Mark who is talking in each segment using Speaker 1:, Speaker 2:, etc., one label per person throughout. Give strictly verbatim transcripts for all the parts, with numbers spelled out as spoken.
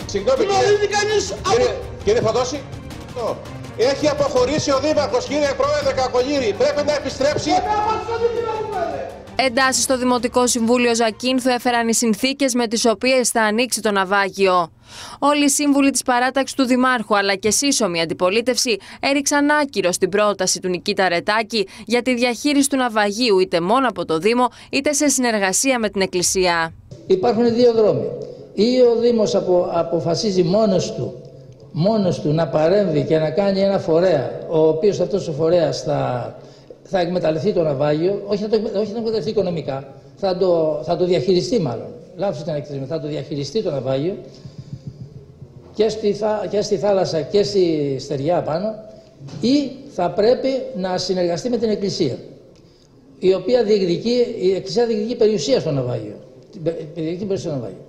Speaker 1: Συγγνώμη,
Speaker 2: Γνωρίζει κανείς
Speaker 1: κύριε,
Speaker 2: από...
Speaker 1: κύριε Φωτώση, έχει αποχωρήσει ο Δήμαρχος, κύριε Πρόεδρε Κακογύρη. Πρέπει να επιστρέψει.
Speaker 3: Εντάσεις στο Δημοτικό Συμβούλιο Ζακίνθου έφεραν οι συνθήκες με τις οποίες θα ανοίξει το ναυάγιο. Όλοι οι σύμβουλοι της παράταξης του Δημάρχου αλλά και σύσσωμη αντιπολίτευση έριξαν άκυρο στην πρόταση του Νικήτα Ρετάκη για τη διαχείριση του ναυαγίου είτε μόνο από το Δήμο είτε σε συνεργασία με την Εκκλησία.
Speaker 4: Υπάρχουν δύο δρόμοι. Ή ο Δήμος απο, αποφασίζει μόνος του, μόνος του να παρέμβει και να κάνει ένα φορέα, ο οποίος αυτός ο φορέας θα, θα εκμεταλλευτεί το ναυάγιο, όχι να το, όχι να εκμεταλλευτεί οικονομικά, θα το, θα το διαχειριστεί μάλλον. Λάθος ήταν εκτίμηση, θα το διαχειριστεί το ναυάγιο και στη, και στη θάλασσα και στη στεριά πάνω, ή θα πρέπει να συνεργαστεί με την Εκκλησία, η οποία διεκδικεί, η Εκκλησία διεκδικεί περιουσία στο ναυάγιο. Διεκδικεί περιουσία στο ναυάγιο.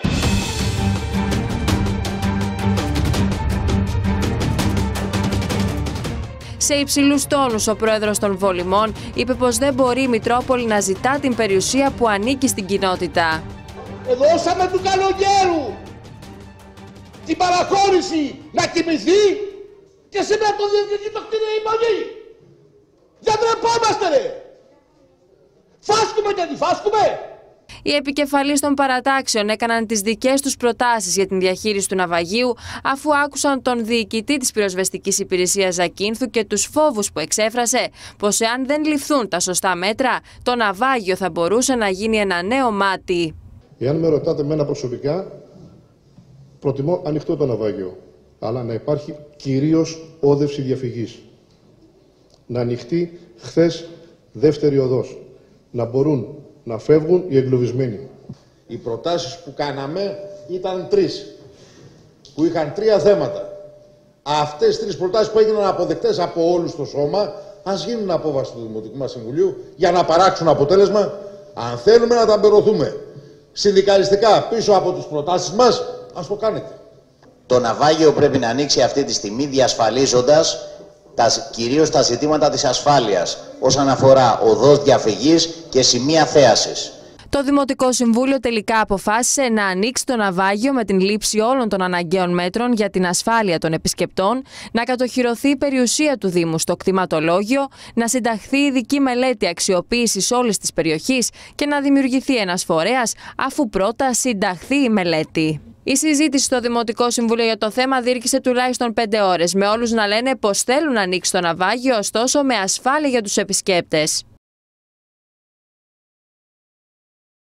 Speaker 3: Σε υψηλούς τόνους, ο πρόεδρος των Βολιμών είπε πως δεν μπορεί η Μητρόπολη να ζητά την περιουσία που ανήκει στην κοινότητα.
Speaker 2: Δώσαμε του καλοκαίρου την παραχώρηση να κοιμηθεί και σήμερα το διεκδικεί το κτίριο η Υπουργή. Δεν τρεπόμαστε ρε! Φάσκουμε και αντιφάσκουμε!
Speaker 3: Οι επικεφαλείς των παρατάξεων έκαναν τις δικές τους προτάσεις για την διαχείριση του ναυαγίου, αφού άκουσαν τον διοικητή της πυροσβεστικής υπηρεσίας Ζακίνθου και τους φόβους που εξέφρασε πως εάν δεν ληφθούν τα σωστά μέτρα, το ναυάγιο θα μπορούσε να γίνει ένα νέο μάτι.
Speaker 5: Εάν με ρωτάτε εμένα προσωπικά, προτιμώ ανοιχτό το ναυάγιο, αλλά να υπάρχει κυρίως όδευση διαφυγής. Να ανοιχτεί χθες δεύτερη οδός, να μπορούν να φεύγουν οι εγκλωβισμένοι.
Speaker 1: Οι προτάσεις που κάναμε ήταν τρεις, που είχαν τρία θέματα. Αυτές τις τρεις προτάσεις που έγιναν αποδεκτές από όλους στο σώμα, ας γίνουν απόβαση του Δημοτικού μας Συμβουλίου για να παράξουν αποτέλεσμα. Αν θέλουμε να τα μπερωθούμε συνδικαλιστικά πίσω από τις προτάσεις μας, ας το κάνετε.
Speaker 6: Το ναυάγιο πρέπει να ανοίξει αυτή τη στιγμή διασφαλίζοντας τα, κυρίως τα ζητήματα της ασφάλειας όσον αφορά οδός διαφυγής και σημεία θέασης.
Speaker 3: Το Δημοτικό Συμβούλιο τελικά αποφάσισε να ανοίξει το ναυάγιο με την λήψη όλων των αναγκαίων μέτρων για την ασφάλεια των επισκεπτών, να κατοχυρωθεί η περιουσία του Δήμου στο κτηματολόγιο, να συνταχθεί ειδική μελέτη αξιοποίησης όλης της περιοχής και να δημιουργηθεί ένας φορέας αφού πρώτα συνταχθεί η μελέτη. Η συζήτηση στο Δημοτικό Συμβούλιο για το θέμα διήρκησε τουλάχιστον πέντε ώρες, με όλους να λένε πως θέλουν να ανοίξει το ναυάγιο, ωστόσο με ασφάλεια για τους επισκέπτες.